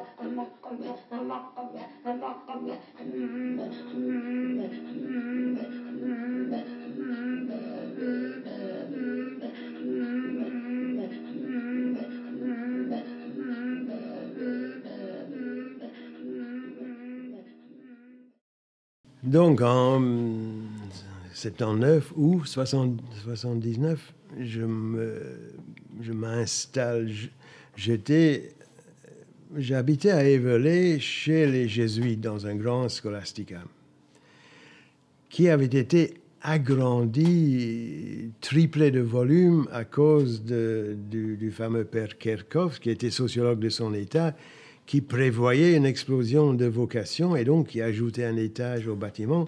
Donc, en 79 ou 79, je m'installe. J'habitais à Évelay chez les Jésuites dans un grand scholastica qui avait été agrandi, triplé de volume à cause du fameux père Kerckhoff, qui était sociologue de son état, qui prévoyait une explosion de vocations et donc qui ajoutait un étage au bâtiment.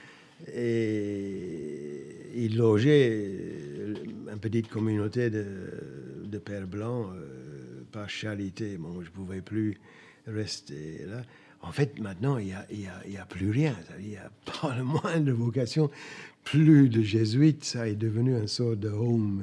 Et il logeait une petite communauté de pères blancs par charité. Bon, je ne pouvais plus rester là. En fait, maintenant, il y a plus rien. Il n'y a pas le moins de vocation, plus de jésuites. Ça est devenu un sort de home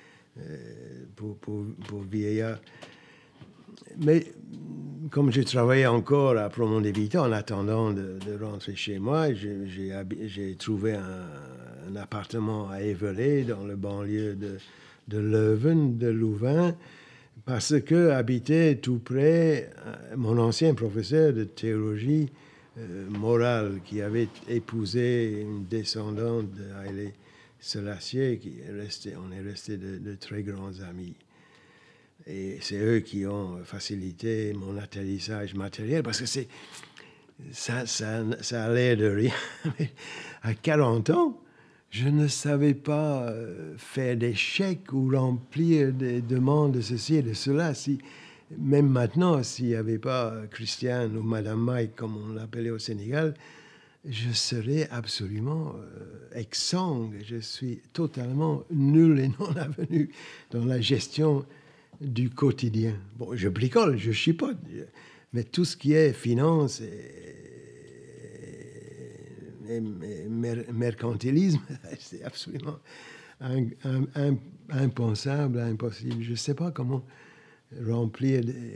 pour vieillards. Mais comme je travaillais encore à Promont-des-Vita en attendant de rentrer chez moi, j'ai trouvé un appartement à Évelay, dans le banlieue de Leuven, de Louvain, parce que habitait tout près mon ancien professeur de théologie morale qui avait épousé une descendante de Haïlé Sélassié, on est restés de très grands amis. Et c'est eux qui ont facilité mon atterrissage matériel, parce que ça a l'air de rien. Mais à 40 ans, je ne savais pas faire des chèques ou remplir des demandes de ceci et de cela. Même maintenant, s'il n'y avait pas Christiane ou Madame Mike, comme on l'appelait au Sénégal, je serais absolument exsangue. Je suis totalement nul et non avenu dans la gestion du quotidien. Bon, je bricole, je chipote, mais tout ce qui est finance et mercantilisme, c'est absolument impensable, impossible. Je ne sais pas comment remplir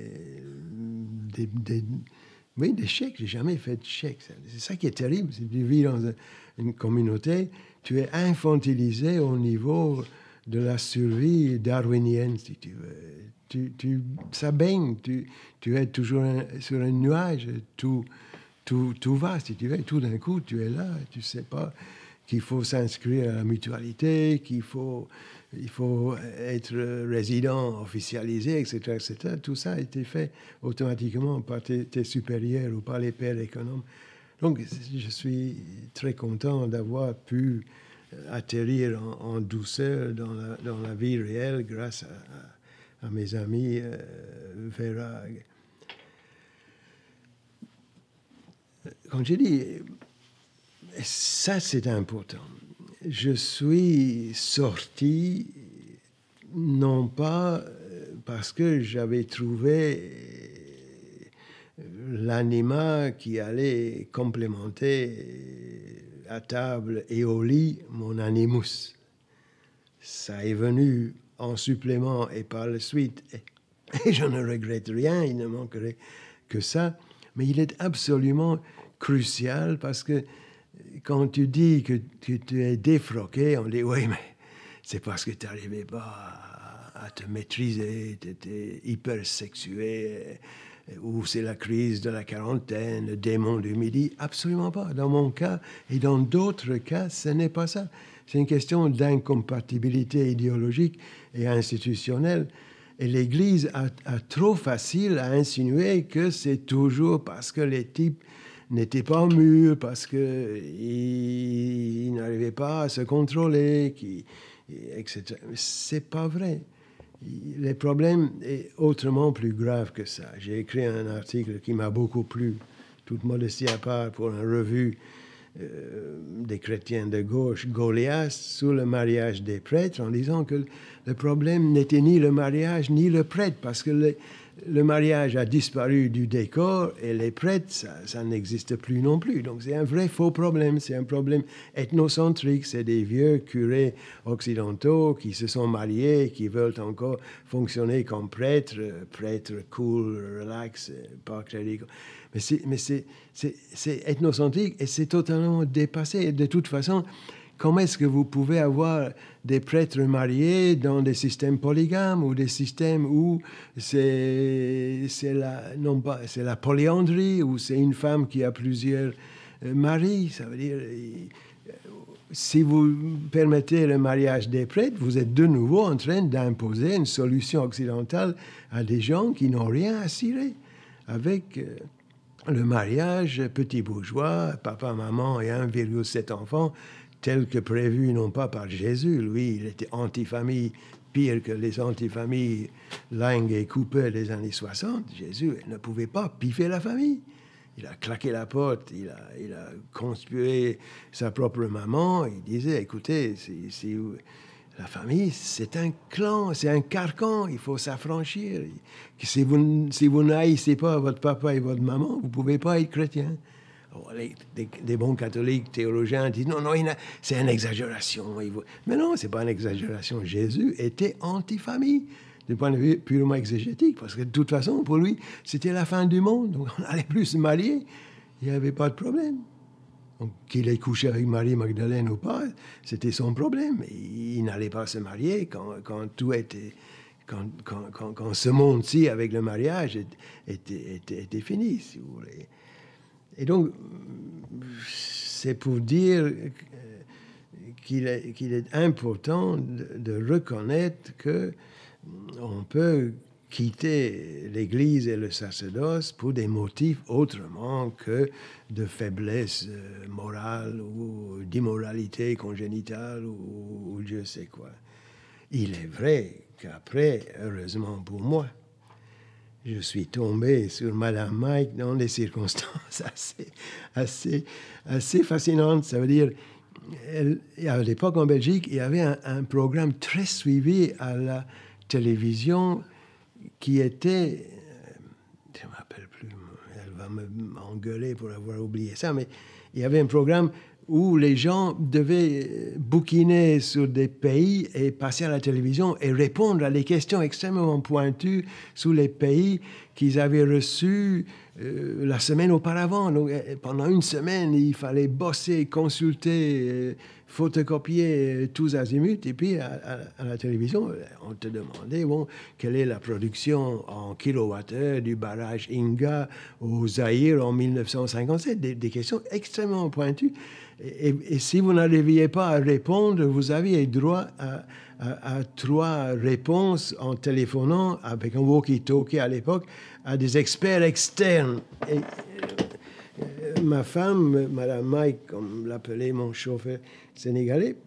des chèques. Je n'ai jamais fait de chèques. C'est ça qui est terrible. Si tu vis dans une communauté, tu es infantilisé au niveau de la survie darwinienne, si tu veux. Ça baigne, tu es toujours sur un nuage, tout va, si tu veux. Tout d'un coup, tu es là, tu ne sais pas qu'il faut s'inscrire à la mutualité, il faut être résident officialisé, etc., etc. Tout ça a été fait automatiquement par tes supérieurs ou par les pairs économes. Donc, je suis très content d'avoir pu atterrir en douceur dans la vie réelle grâce à mes amis Vérag. Comme j'ai dit, ça c'est important. Je suis sorti non pas parce que j'avais trouvé l'anima qui allait complémenter à table et au lit mon animus. Ça est venu en supplément et par la suite, et je ne regrette rien, il ne manquerait que ça, mais il est absolument crucial parce que quand tu dis que tu es défroqué, on dit oui, mais c'est parce que tu n'arrivais pas à te maîtriser, tu étais hypersexué, ou c'est la crise de la quarantaine, le démon du midi. Absolument pas. Dans mon cas et dans d'autres cas, ce n'est pas ça. C'est une question d'incompatibilité idéologique et institutionnelle. Et l'Église a trop facile à insinuer que c'est toujours parce que les types n'étaient pas mûrs, parce qu'ils n'arrivaient pas à se contrôler, etc. C'est pas vrai. Le problème est autrement plus grave que ça. J'ai écrit un article qui m'a beaucoup plu, toute modestie à part, pour une revue des chrétiens de gauche, Goliath, sur le mariage des prêtres, en disant que le problème n'était ni le mariage ni le prêtre, parce que le mariage a disparu du décor et les prêtres, ça n'existe plus non plus. Donc c'est un vrai faux problème, c'est un problème ethnocentrique. C'est des vieux curés occidentaux qui se sont mariés, qui veulent encore fonctionner comme prêtres, prêtres cool, relax, pas cléricaux. Mais c'est ethnocentrique et c'est totalement dépassé. Et de toute façon, comment est-ce que vous pouvez avoir des prêtres mariés dans des systèmes polygames ou des systèmes où c'est la polyandrie, où c'est une femme qui a plusieurs maris? Ça veut dire, si vous permettez le mariage des prêtres, vous êtes de nouveau en train d'imposer une solution occidentale à des gens qui n'ont rien à cirer avec le mariage petit bourgeois, papa, maman et 1,7 enfants, tel que prévu non pas par Jésus. Lui, il était anti-famille, pire que les anti-familles Lang et Cooper des années 60. Jésus ne pouvait pas piffer la famille. Il a claqué la porte, il a conspué sa propre maman. Il disait, écoutez, la famille, c'est un clan, c'est un carcan, il faut s'affranchir. Si vous n'haïssez pas votre papa et votre maman, vous ne pouvez pas être chrétien. Des bons catholiques théologiens disent non, c'est une exagération. Mais non, ce n'est pas une exagération. Jésus était anti-famille, du point de vue purement exégétique, parce que de toute façon, pour lui, c'était la fin du monde. Donc on n'allait plus se marier, il n'y avait pas de problème. Donc, qu'il ait couché avec Marie-Magdalène ou pas, c'était son problème. Il n'allait pas se marier quand tout était... Quand ce monde-ci, avec le mariage, était fini, si vous voulez. Et donc, c'est pour dire qu'il est important de reconnaître qu'on peut quitter l'Église et le sacerdoce pour des motifs autrement que de faiblesse morale ou d'immoralité congénitale ou Dieu sait quoi. Il est vrai qu'après, heureusement pour moi, je suis tombé sur Madame Mike dans des circonstances assez fascinantes. Ça veut dire, à l'époque en Belgique, il y avait un programme très suivi à la télévision qui était, je ne me rappelle plus, elle va m'engueuler pour avoir oublié ça, mais il y avait un programme où les gens devaient bouquiner sur des pays et passer à la télévision et répondre à des questions extrêmement pointues sur les pays qu'ils avaient reçus la semaine auparavant. Donc, pendant une semaine, il fallait bosser, consulter, photocopier tous azimuts. Et puis, à la télévision, on te demandait, bon, quelle est la production en kilowattheure du barrage Inga au Zaïre en 1957. Des questions extrêmement pointues. Et si vous n'arriviez pas à répondre, vous aviez droit à 3 réponses en téléphonant avec un walkie-talkie à l'époque à des experts externes. Et ma femme, Madame Mike, comme l'appelait mon chauffeur sénégalais,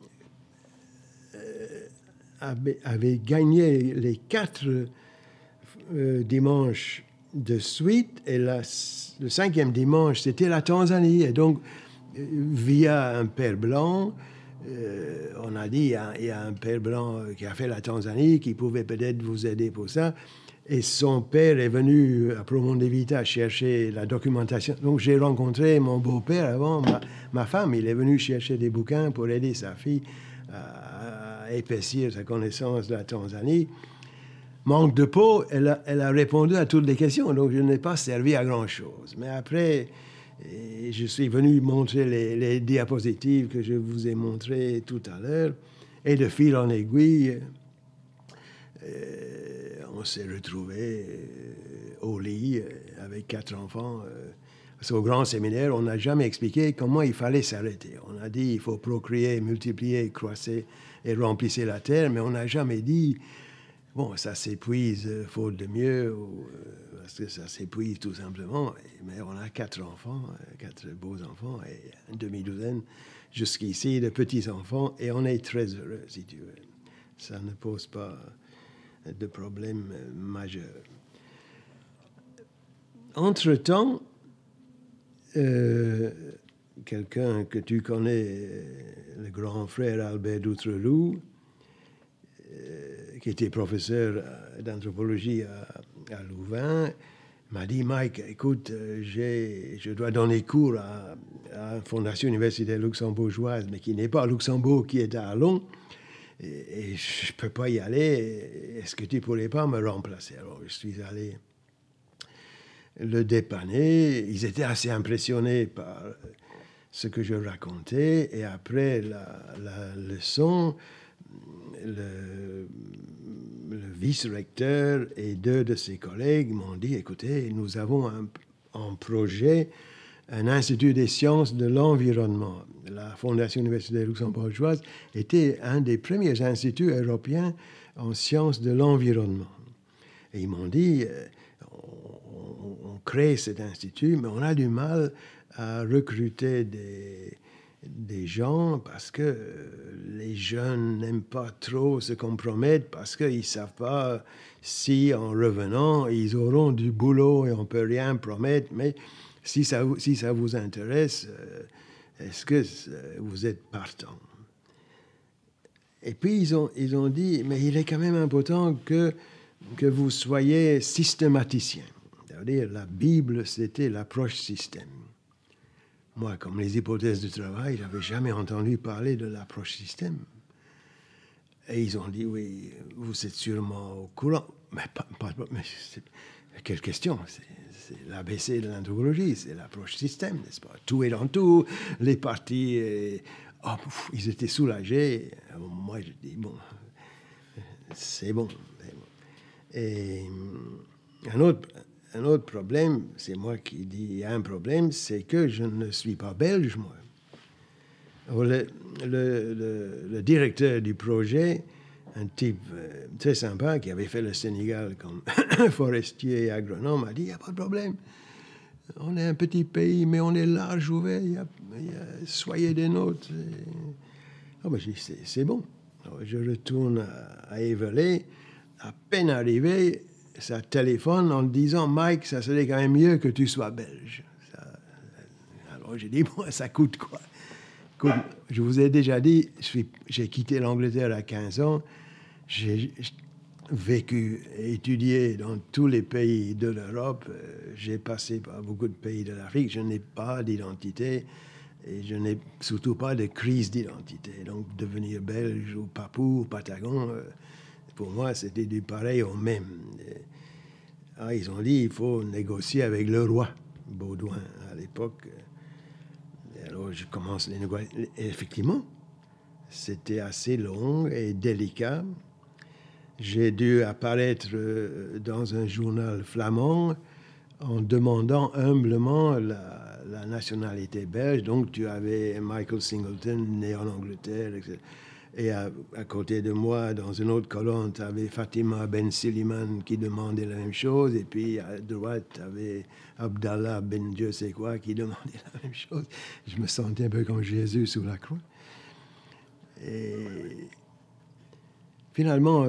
avait gagné les 4 dimanches de suite et le 5e dimanche, c'était la Tanzanie. Et donc, via un père blanc, on a dit il y a un père blanc qui a fait la Tanzanie, qui pouvait peut-être vous aider pour ça. Et son père est venu à Promont de Vita chercher la documentation. Donc j'ai rencontré mon beau-père avant, ma femme. Il est venu chercher des bouquins pour aider sa fille à épaissir sa connaissance de la Tanzanie. Manque de peau, elle a répondu à toutes les questions, donc je n'ai pas servi à grand-chose. Mais après, je suis venu montrer les diapositives que je vous ai montrées tout à l'heure, et de fil en aiguille, on s'est retrouvés au lit avec 4 enfants. Parce qu'au grand séminaire, on n'a jamais expliqué comment il fallait s'arrêter. On a dit il faut procréer, multiplier, croisser et remplissez la terre, mais on n'a jamais dit bon, ça s'épuise, faute de mieux, ou, parce que ça s'épuise tout simplement. Mais on a 4 enfants, 4 beaux enfants, et une demi-douzaine jusqu'ici de petits-enfants, et on est très heureux, si tu veux. Ça ne pose pas de problème majeur. Entre-temps, quelqu'un que tu connais, le grand frère Albert Doutreloup, qui était professeur d'anthropologie à Louvain, m'a dit, Mike, écoute, je dois donner cours à la Fondation universitaire luxembourgeoise, mais qui n'est pas à Luxembourg, qui est à Allons, et je ne peux pas y aller. Est-ce que tu ne pourrais pas me remplacer? Alors, je suis allé le dépanner. Ils étaient assez impressionnés par ce que je racontais. Et après la leçon, le vice-recteur et 2 de ses collègues m'ont dit, écoutez, nous avons un projet, un institut des sciences de l'environnement. La Fondation universitaire luxembourgeoise était un des premiers instituts européens en sciences de l'environnement. Et ils m'ont dit, on crée cet institut, mais on a du mal à recruter des gens parce que les jeunes n'aiment pas trop se compromettre parce qu'ils ne savent pas si en revenant, ils auront du boulot et on ne peut rien promettre. Mais si ça vous intéresse, est-ce que vous êtes partant? Et puis ils ont dit, mais il est quand même important que vous soyez systématicien. C'est-à-dire la Bible, c'était l'approche système. Moi, comme les hypothèses de travail, je n'avais jamais entendu parler de l'approche système. Et ils ont dit, oui, vous êtes sûrement au courant. Mais quelle question? C'est l'ABC de l'anthropologie, c'est l'approche système, n'est-ce pas? Tout est dans tout, les parties... ils étaient soulagés. Moi, je dis, bon, c'est bon. Et un autre problème, c'est moi qui dis, il y a un problème, c'est que je ne suis pas belge, moi. Alors, le directeur du projet, un type très sympa qui avait fait le Sénégal comme forestier et agronome, a dit, il n'y a pas de problème. On est un petit pays, mais on est large, ouvert, soyez des nôtres. Ben, je dis, c'est bon. Alors, je retourne à Évelay. À peine arrivé, ça téléphone en disant, Mike, ça serait quand même mieux que tu sois belge. Alors j'ai dit, bon, ça coûte quoi? Je vous ai déjà dit, j'ai quitté l'Angleterre à 15 ans. J'ai vécu et étudié dans tous les pays de l'Europe. J'ai passé par beaucoup de pays de l'Afrique. Je n'ai pas d'identité et je n'ai surtout pas de crise d'identité. Donc devenir belge ou papou ou patagon... pour moi, c'était du pareil au même. Ils ont dit, il faut négocier avec le roi, Baudouin, à l'époque. Alors, je commence les négociations. Effectivement, c'était assez long et délicat. J'ai dû apparaître dans un journal flamand en demandant humblement la nationalité belge. Donc, tu avais Michael Singleton, né en Angleterre, etc. Et à côté de moi, dans une autre colonne, tu avais Fatima Ben Siliman qui demandait la même chose. Et puis à droite, tu avais Abdallah Ben Dieu sait quoi qui demandait la même chose. Je me sentais un peu comme Jésus sous la croix. Et finalement,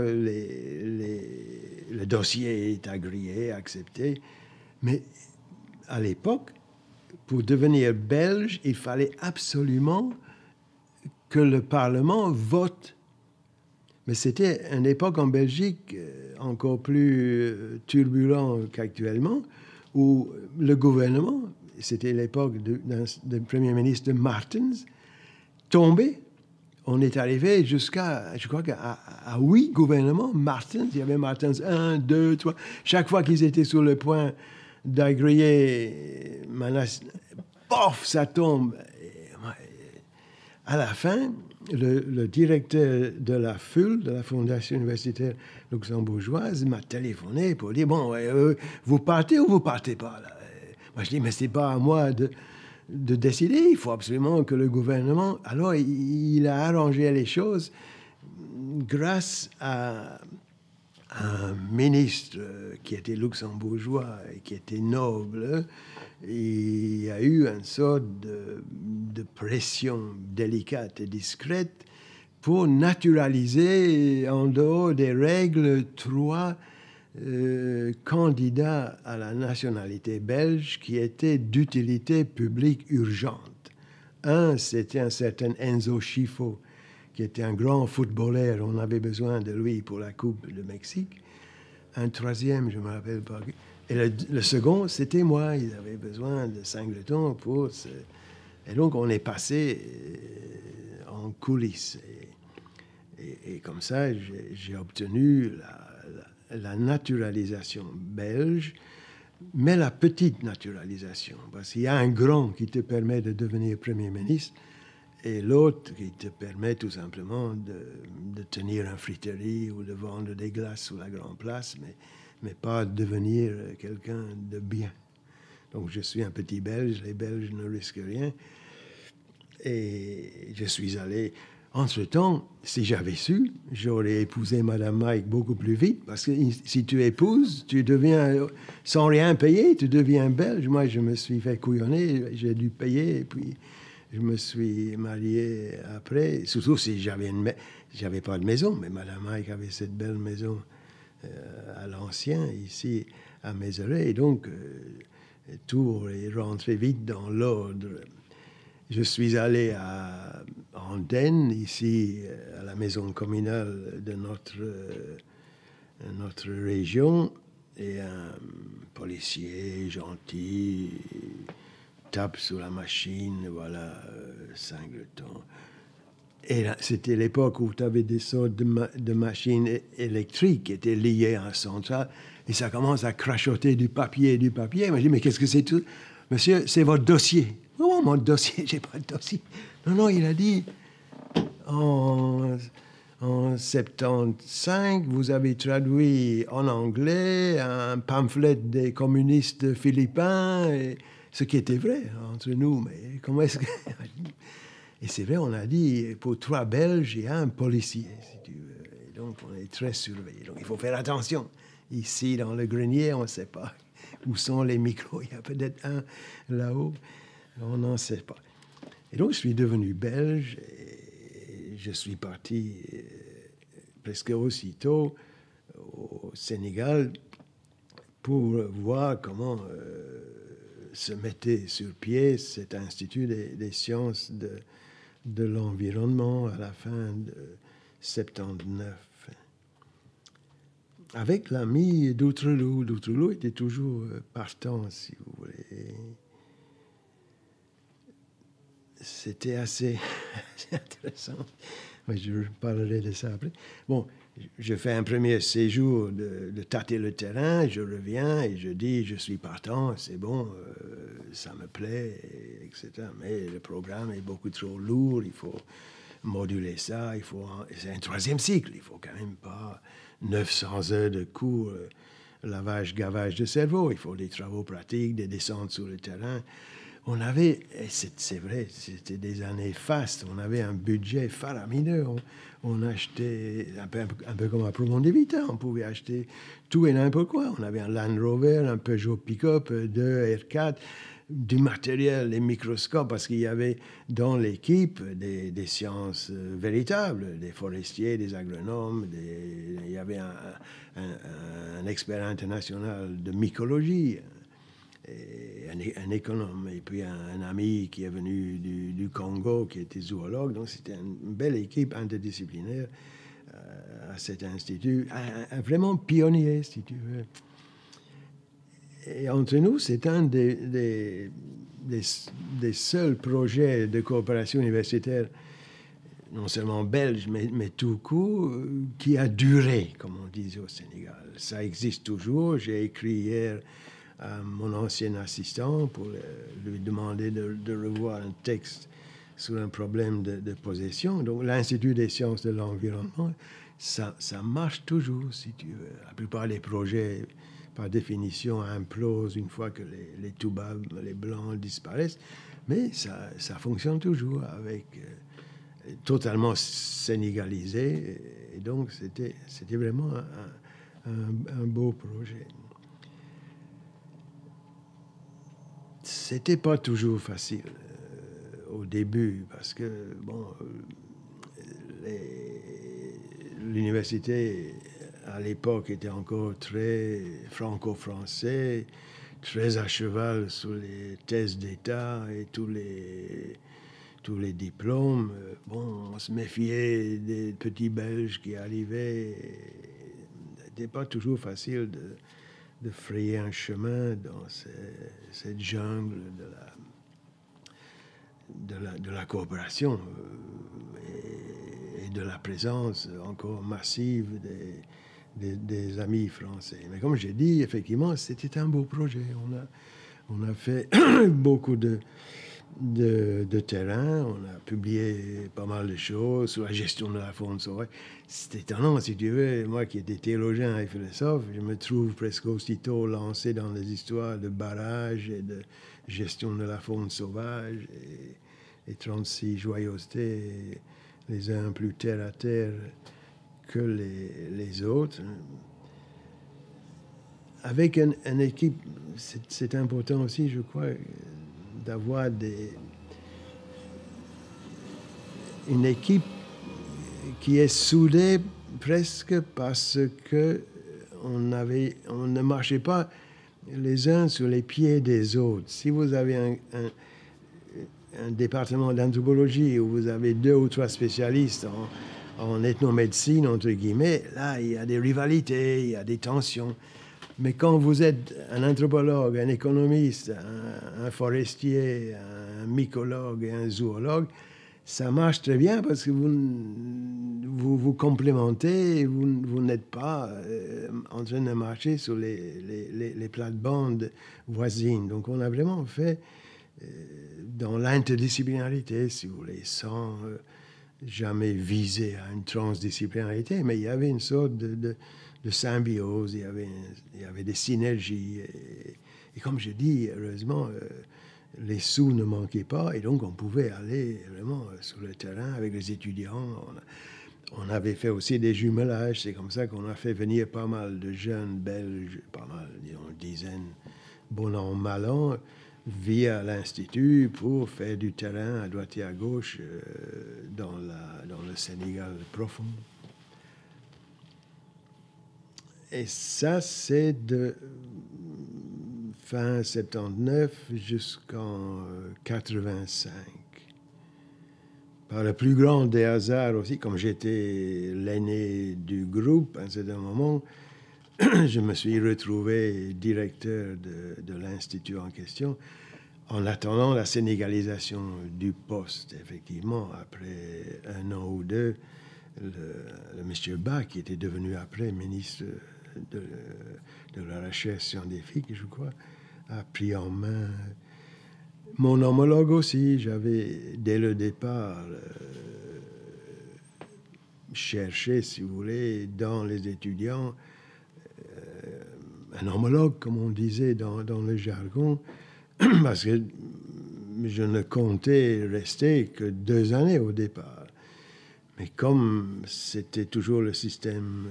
le dossier est agréé, accepté. Mais à l'époque, pour devenir belge, il fallait absolument que le Parlement vote. Mais c'était une époque en Belgique encore plus turbulente qu'actuellement, où le gouvernement, c'était l'époque du Premier ministre Martens, tombait. On est arrivé jusqu'à, je crois qu'à 8 gouvernements Martens. Il y avait Martens 1, 2, 3. Chaque fois qu'ils étaient sur le point d'agréer pof, ça tombe. À la fin, le directeur de la FUL, de la Fondation universitaire luxembourgeoise, m'a téléphoné pour dire, bon, vous partez ou vous partez pas là? Moi, je dis, mais c'est pas à moi de décider. Il faut absolument que le gouvernement... Alors, il a arrangé les choses grâce à un ministre qui était luxembourgeois et qui était noble. Il y a eu une sorte de pression délicate et discrète pour naturaliser, en dehors des règles, 3 candidats à la nationalité belge qui étaient d'utilité publique urgente. Un, c'était un certain Enzo Schifo, qui était un grand footballeur. On avait besoin de lui pour la Coupe du Mexique. un troisième, je ne me rappelle pas. Et le second, c'était moi. Ils avaient besoin de singletons pour... Et donc, on est passé en coulisses. Et comme ça, j'ai obtenu la naturalisation belge, mais la petite naturalisation. Parce qu'il y a un grand qui te permet de devenir Premier ministre et l'autre qui te permet tout simplement de tenir une friterie ou de vendre des glaces sur la Grande Place, mais pas devenir quelqu'un de bien. Donc je suis un petit Belge, les Belges ne risquent rien. Et je suis allé... Entre-temps, si j'avais su, j'aurais épousé Madame Mike beaucoup plus vite, parce que si tu épouses, tu deviens, sans rien payer, tu deviens belge. Moi, je me suis fait couillonner, j'ai dû payer, et puis je me suis marié après, surtout si j'avais pas de maison, mais Madame Mike avait cette belle maison à l'ancien, ici, à Mézeray, et donc tout est rentré vite dans l'ordre. Je suis allé à Andenne, ici, à la maison communale de notre région, et un policier gentil tape sur la machine, voilà, singleton. Et là, c'était l'époque où tu avais des sortes de machines électriques qui étaient liées à un central, et ça commence à crachoter du papier. Moi, je dis, mais qu'est-ce que c'est tout? Monsieur, c'est votre dossier. Non, mon dossier, j'ai pas de dossier. Non, il a dit, en 75, vous avez traduit en anglais un pamphlet des communistes philippins, et, ce qui était vrai entre nous, mais comment est-ce que... Et c'est vrai, on a dit, pour 3 Belges, il y a un policier, si tu veux. Et donc, on est très surveillés. Donc, il faut faire attention. Ici, dans le grenier, on ne sait pas où sont les micros. Il y a peut-être un là-haut. On n'en sait pas. Et donc, je suis devenu belge et je suis parti presque aussitôt au Sénégal pour voir comment se mettait sur pied cet institut des sciences de l'environnement à la fin de 79. Avec l'ami d'Outrelou. D'Outrelou était toujours partant, si vous voulez. C'était assez intéressant. Je parlerai de ça après. Bon, je fais un premier séjour de tâter le terrain, je reviens et je dis, je suis partant, c'est bon, ça me plaît, etc. Mais le programme est beaucoup trop lourd, il faut moduler ça, c'est un 3e cycle, il faut quand même pas 900 heures de cours, lavage, gavage de cerveau, il faut des travaux pratiques, des descentes sur le terrain. On avait, c'est vrai, c'était des années fastes, on avait un budget faramineux, on achetait, un peu comme à Proumont de Vita, on pouvait acheter tout et n'importe quoi. On avait un Land Rover, un Peugeot Pick-up, 2 R4, du matériel, des microscopes, parce qu'il y avait dans l'équipe des sciences véritables, des forestiers, des agronomes, il y avait un expert international de mycologie, et un économe, et puis un ami qui est venu du Congo, qui était zoologue. Donc, c'était une belle équipe interdisciplinaire à cet institut, vraiment pionnier, si tu veux. Et entre nous, c'est un des seuls projets de coopération universitaire, non seulement belge, mais tout court, qui a duré, comme on disait au Sénégal. Ça existe toujours. J'ai écrit hier à mon ancien assistant pour lui demander de revoir un texte sur un problème de possession. Donc, l'Institut des sciences de l'environnement, ça marche toujours, si tu veux. La plupart des projets, par définition, implosent une fois que les Toubabs, les Blancs disparaissent. Mais ça fonctionne toujours avec... totalement sénégalisé. Et donc, c'était vraiment un beau projet. C'était pas toujours facile au début parce que, bon, l'université à l'époque était encore très franco-français, très à cheval sur les thèses d'État et tous les diplômes. Bon, on se méfiait des petits Belges qui arrivaient c'était pas toujours facile de frayer un chemin dans cette jungle de la coopération et de la présence encore massive des amis français. Mais comme j'ai dit, effectivement, c'était un beau projet. On a fait beaucoup de terrain, on a publié pas mal de choses sur la gestion de la faune sauvage. C'était étonnant, si tu veux, moi qui étais théologien et philosophe, je me trouve presque aussitôt lancé dans les histoires de barrages et de gestion de la faune sauvage et 36 joyeusetés, les uns plus terre à terre que les autres. Avec une équipe, c'est important aussi, je crois, d'avoir une équipe qui est soudée presque parce que on ne marchait pas les uns sur les pieds des autres. Si vous avez un département d'anthropologie où vous avez 2 ou 3 spécialistes en ethnomédecine, entre guillemets, là, il y a des rivalités, il y a des tensions. Mais quand vous êtes un anthropologue, un économiste, un forestier, un mycologue et un zoologue, ça marche très bien parce que vous complémentez et vous n'êtes pas en train de marcher sur les plates-bandes voisines. Donc on a vraiment fait dans l'interdisciplinarité, si vous voulez, sans jamais viser à une transdisciplinarité, mais il y avait une sorte de symbiose, il y avait des synergies. Et comme je dis, heureusement, les sous ne manquaient pas, et donc on pouvait aller vraiment sur le terrain avec les étudiants. On avait fait aussi des jumelages, c'est comme ça qu'on a fait venir pas mal de jeunes Belges, pas mal, disons une dizaine, bon an, mal an, via l'Institut pour faire du terrain à droite et à gauche dans le Sénégal profond. Et ça, c'est de fin 79 jusqu'en 85. Par le plus grand des hasards aussi, comme j'étais l'aîné du groupe, à un certain moment, je me suis retrouvé directeur de l'Institut en question, en attendant la sénégalisation du poste. Effectivement, après 1 an ou 2, le monsieur Bach, qui était devenu après ministre de la recherche scientifique, je crois, a pris en main mon homologue aussi. J'avais, dès le départ, cherché, si vous voulez, dans les étudiants, un homologue, comme on disait dans le jargon, parce que je ne comptais rester que 2 années au départ. Mais comme c'était toujours le système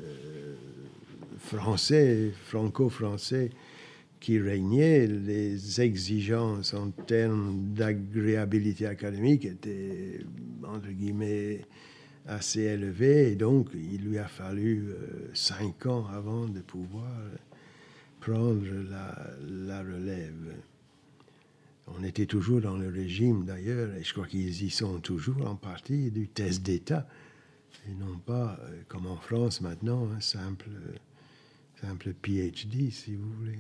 français, franco-français, qui régnait, les exigences en termes d'agréabilité académique étaient, entre guillemets, assez élevées. Et donc, il lui a fallu 5 ans avant de pouvoir prendre la relève. On était toujours dans le régime, d'ailleurs, et je crois qu'ils y sont toujours en partie, du test d'État, et non pas, comme en France maintenant, un simple PhD, si vous voulez.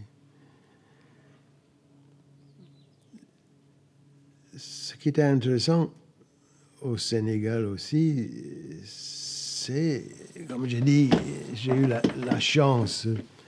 Ce qui était intéressant au Sénégal aussi, c'est, comme j'ai dit, j'ai eu la chance,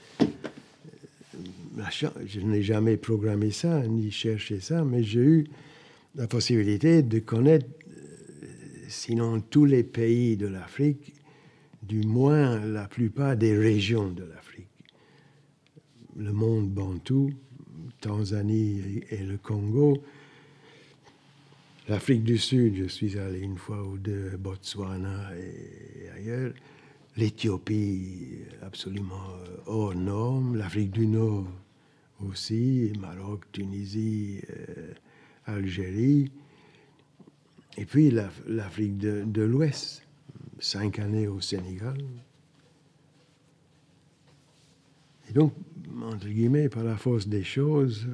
je n'ai jamais programmé ça, ni cherché ça, mais j'ai eu la possibilité de connaître, sinon tous les pays de l'Afrique, du moins la plupart des régions de l'Afrique. Le monde bantou, Tanzanie et le Congo. L'Afrique du Sud, je suis allé 1 fois ou 2, Botswana et ailleurs. L'Éthiopie, absolument hors norme. L'Afrique du Nord aussi, Maroc, Tunisie, Algérie. Et puis l'Afrique de l'Ouest, 5 années au Sénégal. Et donc, entre guillemets, par la force des choses,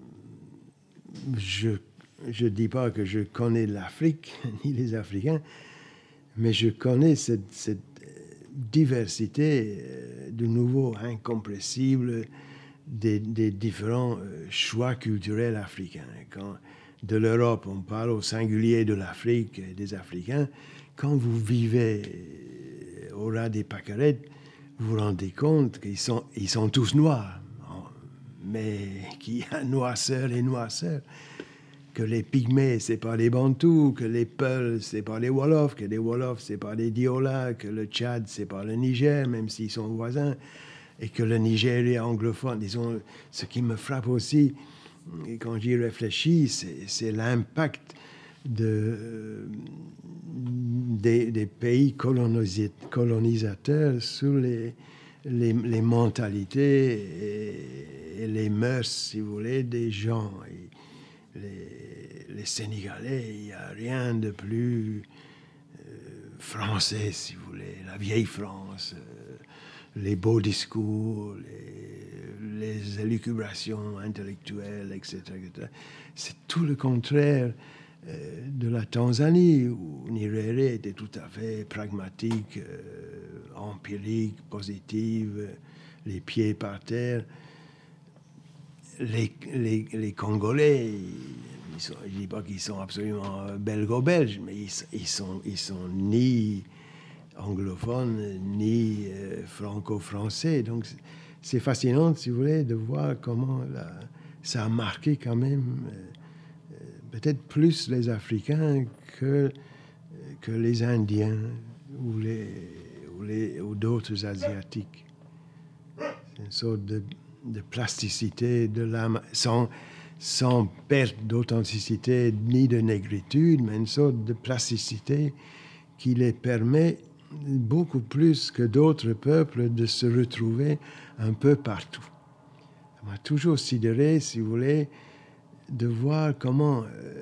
je ne dis pas que je connais l'Afrique, ni les Africains, mais je connais cette diversité de nouveau incompressible des différents choix culturels africains. Quand de l'Europe, on parle au singulier de l'Afrique et des Africains. Quand vous vivez au ras des pâquerettes, vous vous rendez compte qu'ils sont tous noirs, mais qu'il y a noirceur et noirceur. Que les Pygmées, c'est pas les Bantous, que les Peuls, c'est pas les Wolofs, que les Wolofs, c'est pas les Diola, que le Tchad, c'est pas le Niger, même s'ils sont voisins, et que le Nigeria anglophone, disons, ce qui me frappe aussi, et quand j'y réfléchis, c'est l'impact des pays colonisateurs sur les mentalités et les mœurs, si vous voulez, des gens. Et les Sénégalais, il n'y a rien de plus français, si vous voulez, la vieille France, les beaux discours, les élucubrations intellectuelles, etc. C'est tout le contraire de la Tanzanie, où Nyerere était tout à fait pragmatique, empirique, positive, les pieds par terre. Les Congolais, je ne dis pas qu'ils sont absolument belgo-belges, mais ils sont ni anglophones, ni franco-français. Donc c'est fascinant, si vous voulez, de voir comment ça a marqué quand même peut-être plus les Africains que les Indiens ou d'autres Asiatiques. C'est une sorte de plasticité de l'âme, sans perte d'authenticité ni de négritude, mais une sorte de plasticité qui les permet beaucoup plus que d'autres peuples de se retrouver un peu partout. Ça m'a toujours sidéré, si vous voulez, de voir comment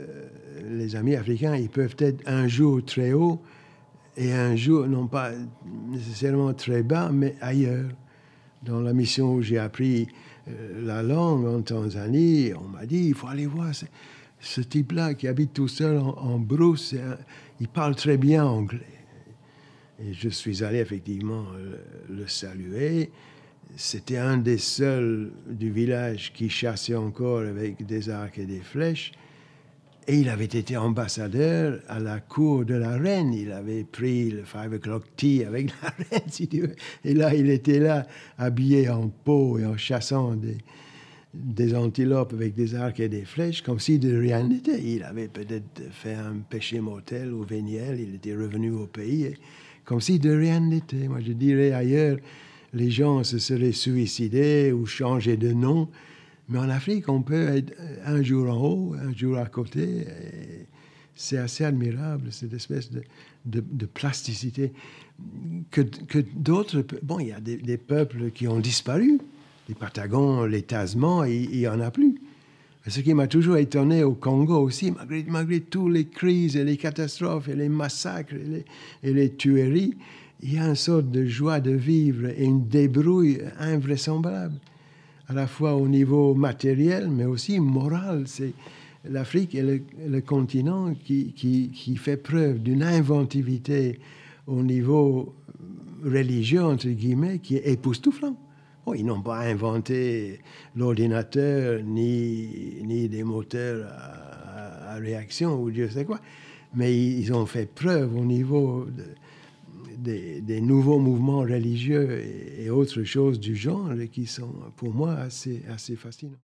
les amis africains, ils peuvent être un jour très haut et un jour, non pas nécessairement très bas, mais ailleurs. Dans la mission où j'ai appris la langue en Tanzanie, on m'a dit, il faut aller voir ce type-là qui habite tout seul en brousse, il parle très bien anglais. Et je suis allé effectivement le saluer. C'était un des seuls du village qui chassait encore avec des arcs et des flèches. Et il avait été ambassadeur à la cour de la reine. Il avait pris le 5 o'clock tea avec la reine, si tu veux. Et là, il était là, habillé en peau et en chassant des antilopes avec des arcs et des flèches, comme si de rien n'était. Il avait peut-être fait un péché mortel ou véniel. Il était revenu au pays, comme si de rien n'était. Moi, je dirais ailleurs, les gens se seraient suicidés ou changé de nom. Mais en Afrique, on peut être un jour en haut, un jour à côté. C'est assez admirable, cette espèce de plasticité. Que d'autres... Bon, il y a des peuples qui ont disparu. Les Patagons, les Tasmans, il n'y en a plus. Ce qui m'a toujours étonné au Congo aussi, malgré toutes les crises et les catastrophes et les massacres et les tueries, il y a une sorte de joie de vivre et une débrouille invraisemblable, à la fois au niveau matériel, mais aussi moral. C'est l'Afrique est le continent qui fait preuve d'une inventivité au niveau religieux, entre guillemets, qui est époustouflant. Bon, ils n'ont pas inventé l'ordinateur ni des moteurs à réaction ou Dieu sait quoi, mais ils ont fait preuve au niveau des nouveaux mouvements religieux et autres choses du genre qui sont pour moi assez fascinants.